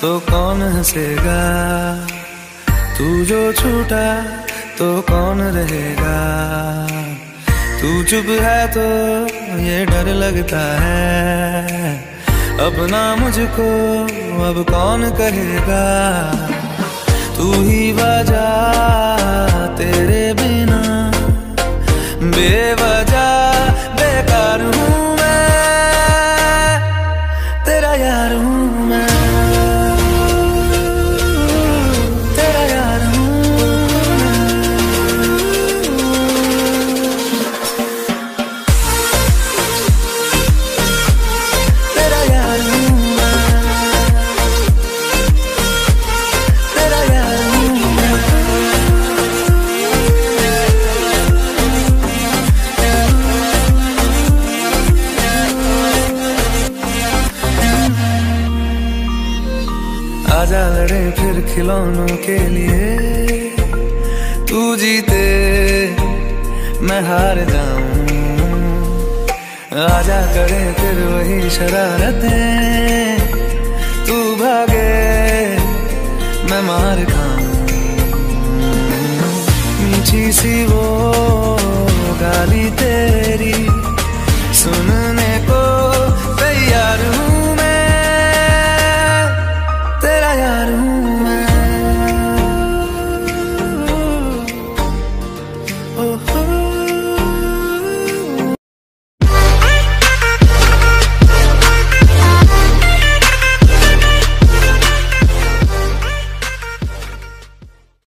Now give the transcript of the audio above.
तो कौन हंसेगा, तू जो छूटा तो कौन रहेगा। तू चुप है तो ये डर लगता है, अपना मुझको अब कौन कहेगा। तू ही वजह, तेरे बिना बेवजह बेकार हूँ मैं, तेरा यार हूँ मैं, तेरा यार हूँ मैं, तेरा यार हूँ मैं, तेरा यार हूँ मैं। आजा लड़े फिर खिलौनों के लिए, तू जीते मैं हार जाऊं। आजा करे फिर वही शरारतें, तू भागे मैं मार खाऊं। मीठी सी वो गाली तेरी सुनने को